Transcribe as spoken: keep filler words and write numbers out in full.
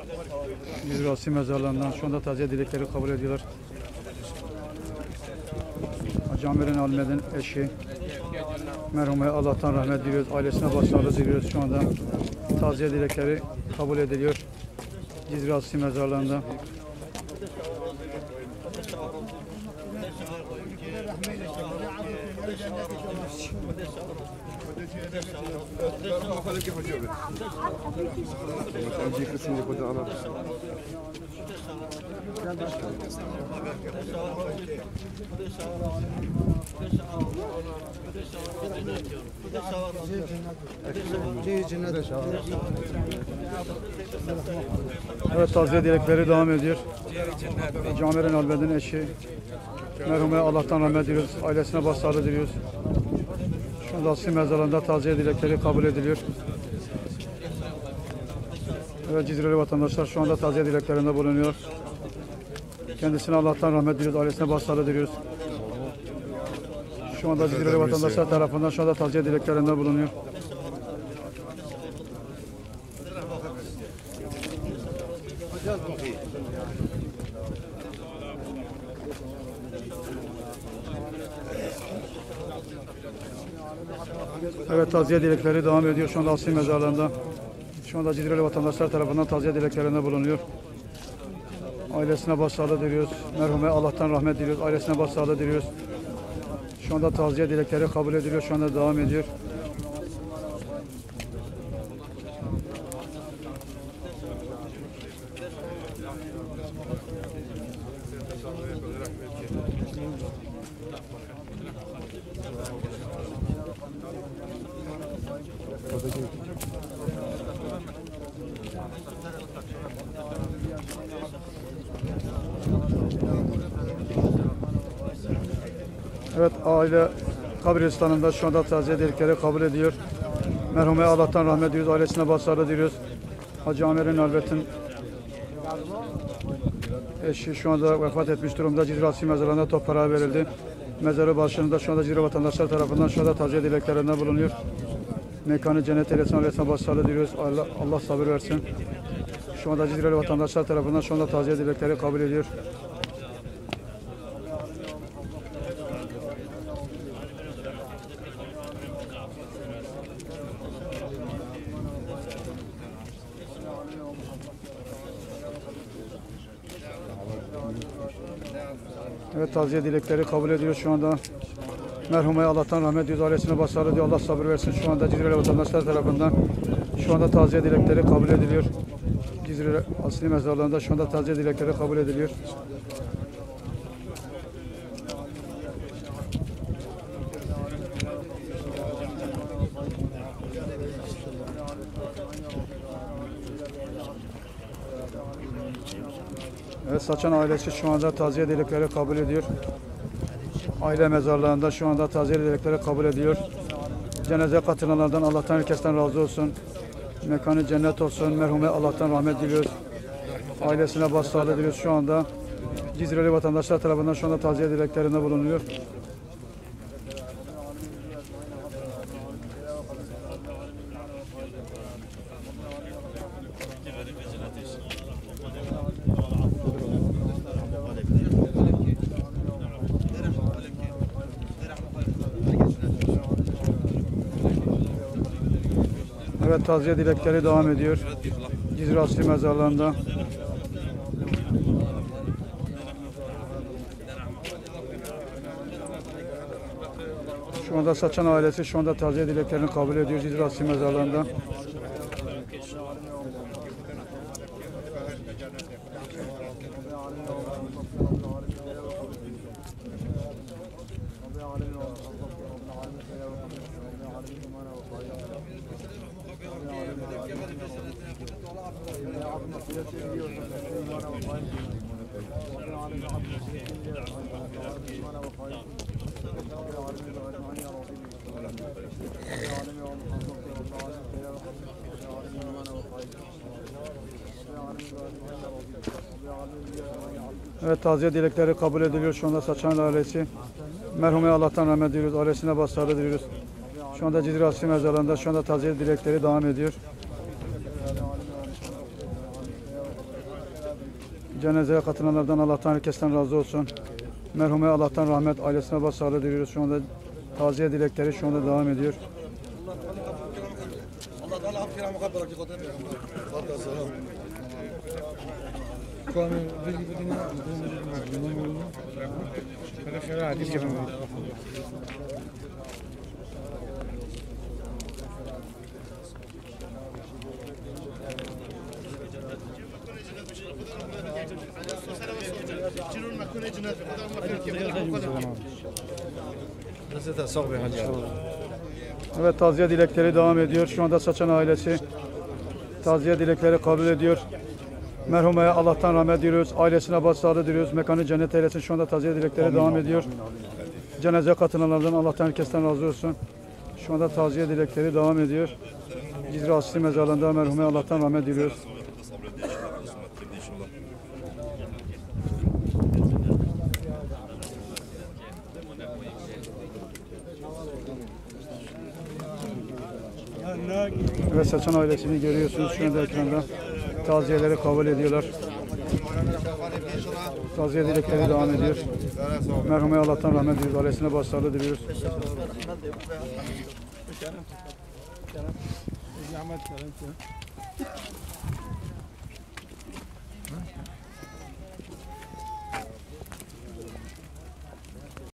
Cizre Asli mezarlarından şu anda taziye dilekleri kabul ediyorlar. Hacı Amir'in Almed'in eşi merhumaya Allah'tan rahmet diliyoruz. Ailesine başsağlığı diliyoruz. Şu anda taziye dilekleri kabul ediliyor. Cizre Asli mezarlarında. Evet, taziye dilekleri devam ediyor. Camer'in Albed'in eşi merhumaya Allah'tan rahmet diliyoruz. Ailesine başsağlığı diliyoruz. Şu anda Asli mezarlarında taziye dilekleri kabul ediliyor. Evet, Cizreli vatandaşlar şu anda taziye dileklerinde bulunuyor. Kendisine Allah'tan rahmet diliyoruz. Ailesine başsağlığı diliyoruz. Şu anda Cizreli vatandaşlar tarafından şu anda taziye dileklerinde bulunuyor. Evet, taziye dilekleri devam ediyor şu anda Asli mezarlarında. Şu anda Cizreli vatandaşlar tarafından taziye dileklerinde bulunuyor. Ailesine başsağlığı diliyoruz. Merhume Allah'tan rahmet diliyoruz. Ailesine başsağlığı diliyoruz. Şu anda taziye dilekleri kabul ediliyor. Şu anda devam ediyor. Evet, aile kabristanında şu anda taziye dilekleri kabul ediyor. Merhumeye Allah'tan rahmet diliyoruz. Ailesine başsağlığı diliyoruz. Hacı Amir'in Albed'in eşi şu anda vefat etmiş durumda. Cizre Asli mezarlarına toprağa verildi. Mezarı başında şu anda Cizre vatandaşlar tarafından şu anda taziye dileklerinde bulunuyor. Mekanı cennet eylesin, ailesine başsağlığı diliyoruz. Allah, Allah sabır versin. Şu anda Cizreli vatandaşlar tarafından şu anda taziye dilekleri kabul ediyor. Evet, taziye dilekleri kabul ediyor şu anda. Merhumaya Allah'tan rahmet diliyoruz. Ailesine başsağlığı diyor. Allah sabır versin. Şu anda Cizreli vatandaşlar tarafından şu anda taziye dilekleri kabul ediliyor. Cizre Asli mezarlarında şu anda taziye dilekleri kabul ediliyor. Evet, Saçan ailesi şu anda taziye dilekleri kabul ediyor. Aile mezarlarında şu anda taziye dilekleri kabul ediyor. Cenaze katılanlardan Allah'tan herkesten razı olsun. Mekanı cennet olsun. Merhume Allah'tan rahmet diliyoruz. Ailesine başsağlığı diliyoruz. Şu anda Cizreli vatandaşlar tarafından şu anda taziye dileklerinde bulunuyor. Evet, taziye dilekleri devam ediyor. Cizre Asli mezarlarında. Şu anda Saçan ailesi şu anda taziye dileklerini kabul ediyor Cizre Asli mezarlarında. Evet, taziye dilekleri kabul ediliyor şu anda Saçan ailesi. Merhume Allah'tan rahmet diliyoruz. Ailesine başsağlığı diliyoruz. Şu anda Cizre Asli mezarlarında şu anda taziye dilekleri devam ediyor. Cenazeye katılanlardan Allah'tan herkesten razı olsun. Merhume Allah'tan rahmet, ailesine başsağlığı diliyoruz. Şu anda taziye dilekleri şu anda devam ediyor. Evet, taziye dilekleri devam ediyor. Şu anda Saçan ailesi taziye dilekleri kabul ediyor. Merhumeye Allah'tan rahmet diliyoruz. Ailesine başsağlığı diliyoruz. Mekanı cennet eylesin. Şu anda taziye dilekleri devam ediyor. Cenazeye katılanlardan Allah'tan herkesten razı olsun. Şu anda taziye dilekleri devam ediyor. Cizre Asli Mezarlığı'nda merhumeye Allah'tan rahmet diliyoruz. Evet, Saçan ailesini görüyorsunuz şu anda ekranda. Taziyeleri kabul ediyorlar. Taziye dilekleri devam ediyor. Merhumeye Allah'tan rahmet diliyoruz. Ailesine başsağlığı diliyoruz.